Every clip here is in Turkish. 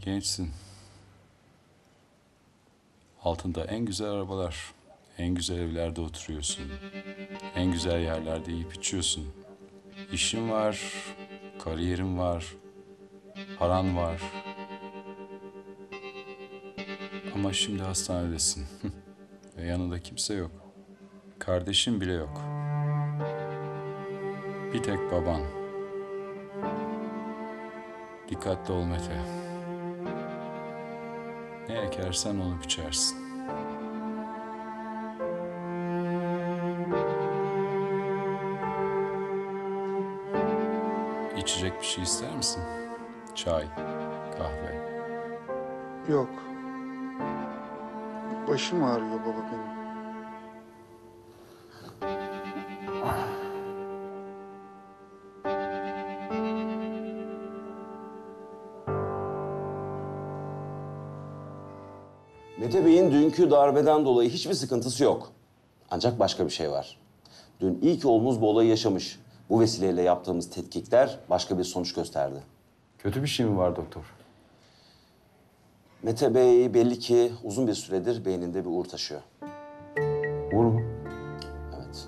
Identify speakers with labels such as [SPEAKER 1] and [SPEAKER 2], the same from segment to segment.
[SPEAKER 1] Gençsin. Altında en güzel arabalar, en güzel evlerde oturuyorsun. En güzel yerlerde yiyip içiyorsun. İşin var, kariyerin var, paran var. Ama şimdi hastanedesin. Ve yanında kimse yok. Kardeşin bile yok. Bir tek baban. Dikkatli ol Mete. Ne ekersen onu biçersin. İçecek bir şey ister misin? Çay, kahve.
[SPEAKER 2] Yok. Başım ağrıyor baba benim.
[SPEAKER 3] Mete Bey'in dünkü darbeden dolayı hiçbir sıkıntısı yok. Ancak başka bir şey var. Dün ilk oğlumuz bu olayı yaşamış. Bu vesileyle yaptığımız tetkikler başka bir sonuç gösterdi.
[SPEAKER 1] Kötü bir şey mi var doktor?
[SPEAKER 3] Mete Bey belli ki uzun bir süredir beyninde bir uğur taşıyor.
[SPEAKER 1] Uğur mu?
[SPEAKER 3] Evet.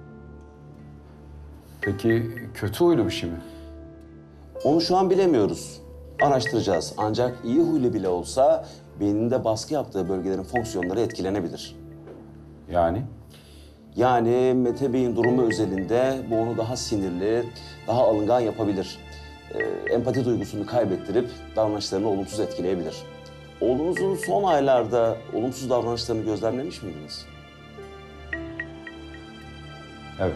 [SPEAKER 1] Peki kötü huylu bir şey mi?
[SPEAKER 3] Onu şu an bilemiyoruz. Araştıracağız. Ancak iyi huylu bile olsa beyninde baskı yaptığı bölgelerin fonksiyonları etkilenebilir.
[SPEAKER 1] Yani?
[SPEAKER 3] Yani Mete Bey'in durumu özelinde bu onu daha sinirli, daha alıngan yapabilir. Empati duygusunu kaybettirip davranışlarını olumsuz etkileyebilir. Oğlunuzun son aylarda olumsuz davranışlarını gözlemlemiş miydiniz?
[SPEAKER 1] Evet.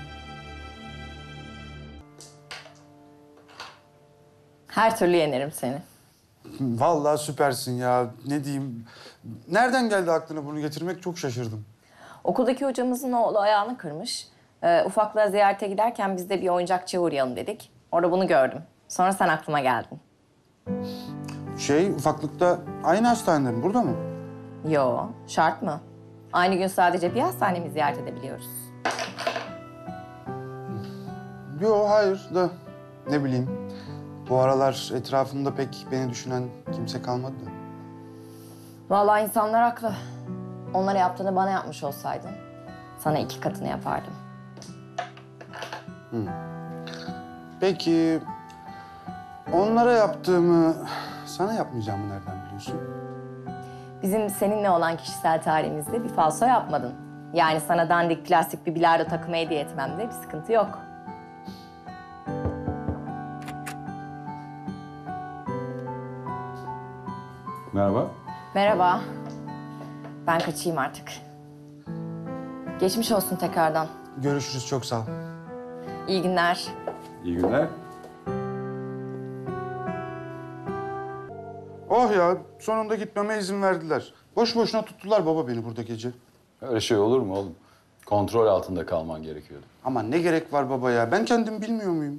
[SPEAKER 4] Her türlü yenerim seni.
[SPEAKER 2] Vallahi süpersin ya. Ne diyeyim? Nereden geldi aklına bunu getirmek çok şaşırdım.
[SPEAKER 4] Okuldaki hocamızın oğlu ayağını kırmış. Ufaklığa ziyarete giderken biz de bir oyuncakçıya uğrayalım dedik. Orada bunu gördüm. Sonra sen aklıma geldin.
[SPEAKER 2] Ufaklıkta aynı hastanede mi? Burada mı?
[SPEAKER 4] Yo, şart mı? Aynı gün sadece bir hastanemi ziyaret edebiliyoruz.
[SPEAKER 2] Yo, hayır da ne bileyim. Bu aralar etrafımda pek beni düşünen kimse kalmadı da.
[SPEAKER 4] Vallahi insanlar haklı. Onlara yaptığını bana yapmış olsaydın, sana 2 katını yapardım.
[SPEAKER 2] Peki onlara yaptığımı sana yapmayacağımı nereden biliyorsun?
[SPEAKER 4] Bizim seninle olan kişisel tarihimizde bir falso yapmadın. Yani sana dandik plastik bir bilardo takımı hediye etmemde bir sıkıntı yok.
[SPEAKER 1] Merhaba.
[SPEAKER 4] Merhaba. Ben kaçayım artık. Geçmiş olsun tekrardan.
[SPEAKER 2] Görüşürüz, çok sağ ol.
[SPEAKER 4] İyi günler.
[SPEAKER 1] İyi günler.
[SPEAKER 2] Oh ya, sonunda gitmeme izin verdiler. Boş boşuna tuttular baba beni burada gece.
[SPEAKER 1] Öyle şey olur mu oğlum? Kontrol altında kalman gerekiyordu.
[SPEAKER 2] Ama ne gerek var baba ya? Ben kendim bilmiyor muyum?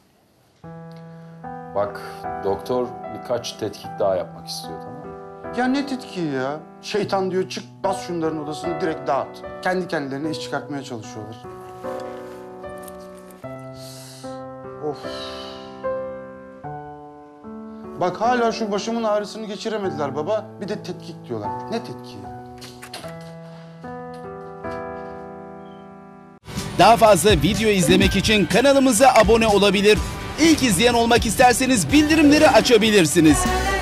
[SPEAKER 1] Bak doktor birkaç tetkik daha yapmak istiyor, tamam mı?
[SPEAKER 2] Ya ne tetkiği ya? Şeytan diyor çık bas şunların odasını direkt dağıt. Kendi kendilerine iş çıkartmaya çalışıyorlar. Of. Bak hala şu başımın ağrısını geçiremediler baba. Bir de tetkik diyorlar. Ne tetkiği ya?
[SPEAKER 5] Daha fazla video izlemek için kanalımıza abone olabilir. İlk izleyen olmak isterseniz bildirimleri açabilirsiniz.